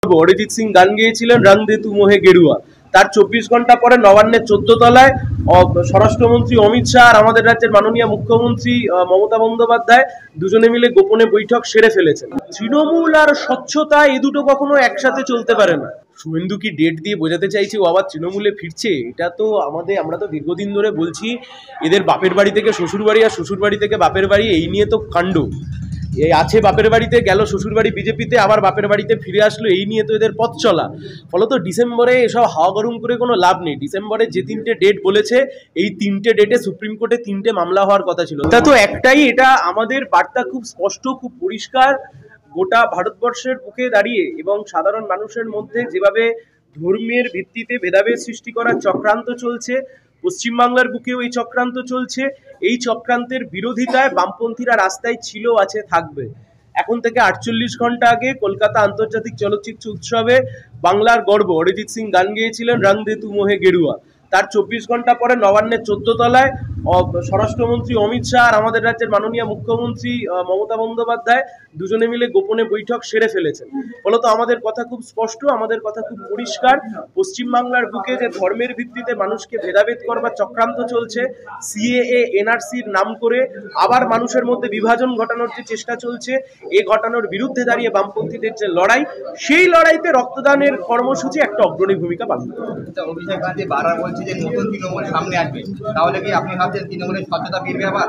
অরিজিৎ সিং গান গেয়েছিলেন রং দে তু মোহে গেরুয়া। তার 24 ঘন্টা পরে নবান্নের 14 তলায় স্বরাষ্ট্রমন্ত্রী অমিত শাহ আর আমাদের রাজ্যের মাননীয় মুখ্যমন্ত্রী মমতা বন্দ্যোপাধ্যায় দুজনে মিলে গোপনে বৈঠক সেরে ফেলেছেন। তৃণমূল আর স্বচ্ছতা এই দুটো কখনো একসাথে চলতে পারে না। শুভেন্দু কি ডেট দিয়ে বোঝাতে চাইছে ও আবার তৃণমূলে ফিরছে? এটা তো আমরা তো দীর্ঘদিন ধরে বলছি এদের বাপের বাড়ি থেকে শ্বশুর বাড়ি আর শ্বশুর বাড়ি থেকে বাপের বাড়ি, এই নিয়ে তো কাণ্ড। এই আছে বাপের বাড়িতে, গেল শ্বশুর বাড়ি বিজেপিতে, আবার বাপের বাড়িতে ফিরে আসলো, এই নিয়ে তো এদের পথ চলা। ফলত ডিসেম্বরে এসব হাওয়া গরম করে কোনো লাভ নেই। ডিসেম্বরে যে 3টে ডেট বলেছে, এই 3টে ডেটে সুপ্রিম কোর্টে 3টে মামলা হওয়ার কথা ছিল। এটা তো একটাই, এটা আমাদের বার্তা খুব স্পষ্ট, খুব পরিষ্কার। গোটা ভারতবর্ষের বুকে দাঁড়িয়ে এবং সাধারণ মানুষের মধ্যে যেভাবে ধর্মের ভিত্তিতে ভেদাভেদ সৃষ্টি করার চক্রান্ত চলছে, পশ্চিমবাংলার বুকেও এই চক্রান্ত চলছে। এই চক্রান্তের বিরোধিতায় বামপন্থীরা রাস্তায় ছিল, আছে, থাকবে। এখন থেকে 48 ঘন্টা আগে কলকাতা আন্তর্জাতিক চলচ্চিত্র উৎসবে বাংলার গর্ব অরিজিৎ সিং গান গেয়েছিলেন রং দে তু মোহে গেরুয়া। তার 24 ঘন্টা পরে নবান্নের 14 তলায় স্বরাষ্ট্রমন্ত্রী অমিত শাহ আর আমাদের রাজ্যের মাননীয় মুখ্যমন্ত্রী মমতা বন্দ্যোপাধ্যায় দুজনে মিলে গোপনে বৈঠক সেরে ফেলেছেন। ফলত আমাদের কথা খুব স্পষ্ট, আমাদের কথা খুব পরিষ্কার। পশ্চিমবাংলার বুকে যে ধর্মের ভিত্তিতে মানুষকে ভেদাভেদ করবার চক্রান্ত চলছে, সিএএ এনআরসির নাম করে আবার মানুষের মধ্যে বিভাজন ঘটানোর যে চেষ্টা চলছে, এই ঘটানোর বিরুদ্ধে দাঁড়িয়ে বামপন্থীদের যে লড়াই, সেই লড়াইতে রক্তদানের কর্মসূচি একটা অগ্রণী ভূমিকা পালন করে। অভিষেক ব্যানার্জি বারবার বলছে যে নতুন তৃণমূল সামনে আসবে, তাহলে কি আপনি ভাবছেন তৃণমূলের স্বচ্ছতা ফিরবে আবার?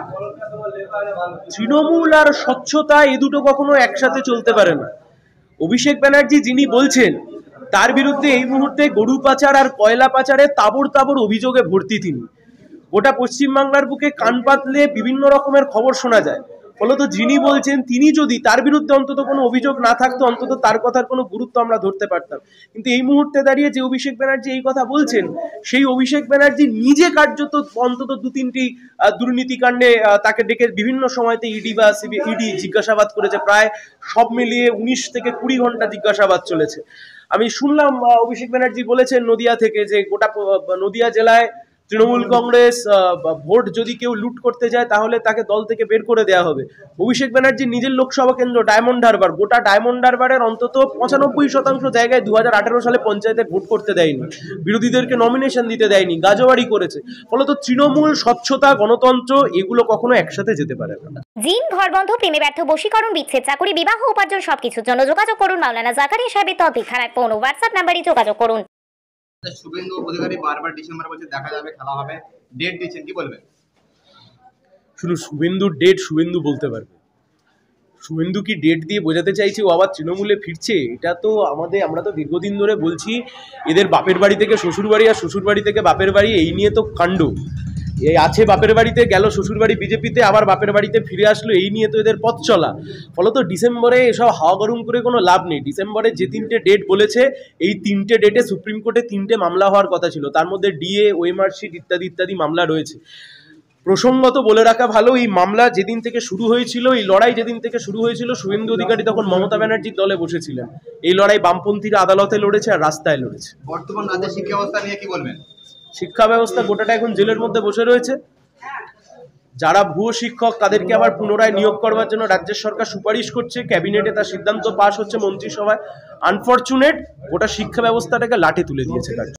তৃণমূল আর স্বচ্ছতা এই দুটো কখনো একসাথে চলতে পারে না। অভিষেক ব্যানার্জি যিনি বলছেন, তার বিরুদ্ধে এই মুহূর্তে গরু পাচার আর কয়লা পাচারে তাবড় তাবড় অভিযোগে ভর্তি তিনি। গোটা পশ্চিমবাংলার বুকে কান পাতলে বিভিন্ন রকমের খবর শোনা যায়। ফলত যিনি বলছেন, তিনি যদি তার বিরুদ্ধে অন্তত কোনো অভিযোগ না থাকতো, অন্তত তার কথার কোনো গুরুত্ব আমরা ধরতে পারতাম। কিন্তু এই মুহূর্তে দাঁড়িয়ে যে অভিষেক ব্যানার্জি এই কথা বলছেন, সেই অভিষেক ব্যানার্জি নিজে কার্যত অন্তত 2-3টি দুর্নীতিকাণ্ডে তাকে ডেকে বিভিন্ন সময়তে ইডি বা ইডি জিজ্ঞাসাবাদ করেছে। প্রায় সব মিলিয়ে 19 থেকে 20 ঘন্টা জিজ্ঞাসাবাদ চলেছে। আমি শুনলাম অভিষেক ব্যানার্জি বলেছেন নদিয়া থেকে যে গোটা নদিয়া জেলায় তৃণমূল কংগ্রেস ভোট যদি কেউ লুট করতে যায় তাহলে তাকে দল থেকে বের করে দেওয়া হবে। অভিষেক ব্যানার্জির নিজের লোকসভা কেন্দ্র ডায়মন্ড হারবার, গোটা ডায়মন্ড হারবারের অন্তত 95% জায়গায় 2018 সালে পঞ্চায়েতের ভোট করতে দেয়নি, বিরোধীদেরকে নমিনেশন দিতে দেয়নি, গাজোয়ারি করেছে। ফলত তৃণমূল, স্বচ্ছতা, গণতন্ত্র এগুলো কখনো একসাথে যেতে পারে না। জিন, ঘর বন্ধ, প্রেমে ব্যর্থ, বশীকরণ, বিচ্ছেদ, চাকরি, বিবাহ, উপার্জন সবকিছুর জন্য যোগাযোগ করুন মাওলানা জাকারিয়া সাহেবের তদবিখানায়। ফোন ও হোয়াটসঅ্যাপ নাম্বারে যোগাযোগ করুন। শুভেন্দু অধিকারী বারবার ডিসেম্বর বলছে দেখা যাবে, খেলা হবে, ডেট দিচ্ছেন, কি বলবেন? শুধু শুভেন্দুর ডেট শুভেন্দু বলতে পারবে। শুভেন্দু কি ডেট দিয়ে বোঝাতে চাইছে ও আবার তৃণমূলে ফিরছে? এটা তো আমরা তো দীর্ঘদিন ধরে বলছি এদের বাপের বাড়ি থেকে শ্বশুর বাড়ি আর শ্বশুর বাড়ি থেকে বাপের বাড়ি, এই নিয়ে তো কাণ্ড। এই আছে বাপের বাড়িতে, গেল শ্বশুর বাড়ি বিজেপিতে, আবার বাপের বাড়িতে ফিরে আসলো, এই নিয়ে তো এদের পথ চলা। ফলত ডিসেম্বরে এসব হাওয়া গরম করে কোনো লাভ নেই। ডিসেম্বরে যে 3টে ডেট বলেছে, এই 3টে ডেটে সুপ্রিম কোর্টে 3টে মামলা হওয়ার কথা ছিল। তার মধ্যে ডিএ, ওএমআরশিট ইত্যাদি ইত্যাদি মামলা রয়েছে। প্রসঙ্গত বলে রাখা ভালো, এই মামলা যেদিন থেকে শুরু হয়েছিল, এই লড়াই যেদিন থেকে শুরু হয়েছিল, শুভেন্দু অধিকারী তখন মমতা ব্যানার্জির দলে বসেছিলেন। এই লড়াই বামপন্থীরা আদালতে লড়েছে আর রাস্তায় লড়েছে। বর্তমান রাজ্যের শিক্ষা ব্যবস্থা নিয়ে কি বলবেন? শিক্ষা ব্যবস্থা গোটাটা এখন জেলের মধ্যে বসে রয়েছে। যারা ভুয়ো শিক্ষক তাদেরকে আবার পুনরায় নিয়োগ করবার জন্য রাজ্যের সরকার সুপারিশ করছে, ক্যাবিনেটে তার সিদ্ধান্ত পাস হচ্ছে, মন্ত্রিসভায়। আনফরচুনেট, গোটা শিক্ষা ব্যবস্থাটাকে লাঠি তুলে দিয়েছে।